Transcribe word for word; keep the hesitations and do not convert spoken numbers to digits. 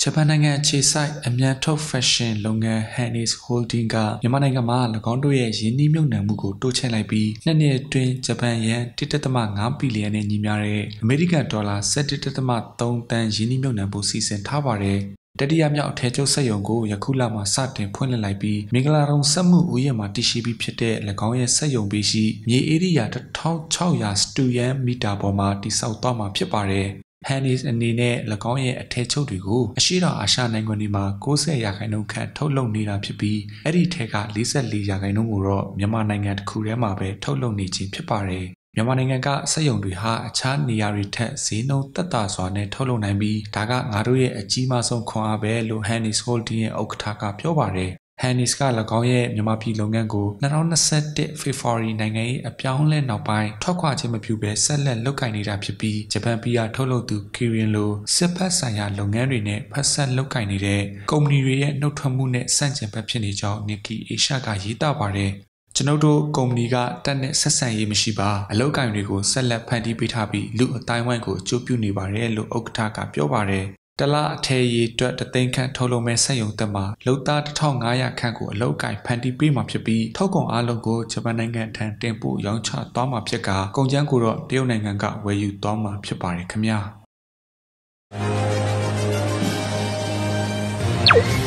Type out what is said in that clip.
ဂျပန်နိုင်ငံအခြေစိုက်အမြန်ထုတ် fashion လုပ်ငန်း Hanes Holding ကမြန်မာနိုင်ငံမှာ၎င်းတို့ရဲ့ယင်းနှိမ့်မြုပ်နှံမှုကိုတိုးချဲ့လိုက်ပြီးနှစ်နှစ်အတွင်းဂျပန်ယန် တစ်ဒသမ ငါး ဘီလီယံနဲ့ညီမျှတဲ့အမေရိကန်ဒေါ်လာ ဆယ်တစ်ဒသမ သုံး သန်းယင်းနှိမ့်မြုပ်နှံဖို့စီစဉ်ထားပါတယ်။တတိယမြောက်အထည်ချုပ်စက်ရုံကိုယခုလမှာစတင်ဖွင့်လှစ်လိုက်ပြီးမင်္ဂလာတုံစက်မှုဥယျာဉ်မှာတည်ရှိပြီးဖြစ်တဲ့၎င်းရဲ့စက်ရုံပေရှိမြေဧရိယာ တစ်ထောင်ခြောက်ရာ စတုရန်းမီတာပေါ်မှာတည်ဆောက်သွားမှာဖြစ်ပါတယ်။ Hanes အနေနဲ့၎င်းရဲ့အထည်ချုပ်တွေကိုအရှေ့တောင်အာရှနိုင်ငံတွေမှာ၉၀ရာခိုင်နှုန်းခန့်ထုတ်လုပ်နေတာဖြစ်ပြီးအဲ့ဒီထဲက၄၄ရာခိုင်နှုန်းကိုတော့မြန်မာနိုင်ငံတစ်ခုထဲမှာပဲထုတ်လုပ်နေခြင်းဖြစ်ပါတယ်။မြန်မာနိုင်ငံကစက်ရုံတွေဟာအခြားနေရာတွေထက်ဈေးနှုန်းသက်သာစွာနဲ့ထုတ်လုပ်နိုင်ပြီးဒါကငါတို့ရဲ့အကြီးမားဆုံးခွန်အားပဲလို့ Hanes Holding ရဲ့ဥက္ကဋ္ဌကပြောပါတယ်။ Hanes က၎င်းရဲ့မြန်မာပြည်လုပ်ငန်းကို၂၀၂၁ဖေဖော်ဝါရီနိုင်ငံ၏အပြောင်းလဲနောက်ပိုင်းထွက်ခွာခြင်းမပြုဘဲဆက်လက်လုပ်ကိုင်နေတာဖြစ်ပြီးဂျပန်ပြည်အားထုတ်လုပ်သူ Kirin လိုစစ်ဖက်ဆိုင်ရာလုပ်ငန်းတွေနဲ့ဖက်ဆက်လုပ်ကိုင်နေတဲ့ကုမ္ပဏီတွေရဲ့နှုတ်ထွက်မှုနဲ့ဆန့်ကျင်ဘက်ဖြစ်နေကြောင်း Nikkei Asia ကရေးသားပါတယ်။ကျွန်ုပ်တို့ကုမ္ပဏီကတက်နဲ့ဆက်ဆံရေးမရှိပါအလုပ်ကိုင်တွေကိုဆက်လက်ဖန်တီးပေးထားပြီးလူအတိုင်းဝိုင်းကိုအကျိုးပြုနေပါတယ်လို့ဥက္ကဋ္ဌကပြောပါတယ်။တလအထည်ရည်အတွက်တသိန်းခန့်ထုတ်လုပ်မဲ့စက်ရုံတက်မှာလုပ်သားတစ်ထောင်ငါးရာခန့်ကိုအလုပ်ကိုင်ဖန်တီးပေးမှာဖြစ်ပြီးထုတ်ကုန်အားလုံးကိုဂျပန်နိုင်ငံထံတင်ပို့ရောင်းချသွားမှာဖြစ်ကကုန်ကျန်းကိုတော့တရုတ်နိုင်ငံကဝယ်ယူသွားမှာဖြစ်ပါတယ်ခင်ဗျာ